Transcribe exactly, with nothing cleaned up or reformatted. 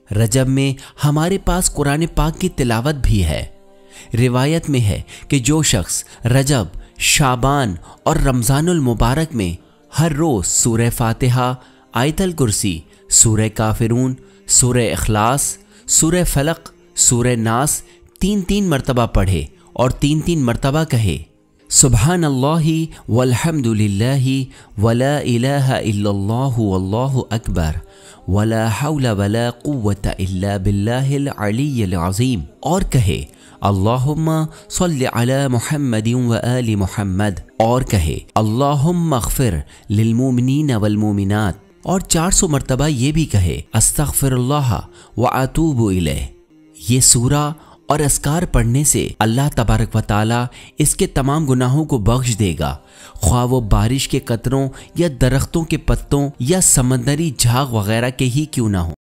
रजब में हमारे पास कुरान पाक की तिलावत भी है। रिवायत में है कि जो शख्स रजब, शाबान और रमज़ानुल मुबारक में हर रोज़ सूरह फातिहा, आयतल कुर्सी, सूरह काफिरून, सूरह इखलास, सूरह फलक, सूरह नास तीन तीन मरतबा पढ़े और तीन तीन मरतबा कहे सुबहान अल्लाहि वल्हम्दुलिल्लाहि वला इलाहा इल्लल्लाहु वल्लाहु अकबर वला हौला वला कुव्वता इल्ला बिल्लाहिल अलिय्यिल अज़ीम, और कहे अल्लाहुम्मा सल्लि अला मुहम्मदिन व आलि मुहम्मद, और कहे अल्लाहुम्मा अग़फ़िर लिल मुमिनीन वल मुमिनात, और चार सौ मरतबा ये भी कहे अस्तग़फ़िरुल्लाह व अतूबु इलैह। ये सूरा और अस्कार पढ़ने से अल्लाह तबारक व तआला इसके तमाम गुनाहों को बख्श देगा, ख्वाह वो बारिश के कतरों या दरख्तों के पत्तों या समंदरी झाग वगैरह के ही क्यों ना हो।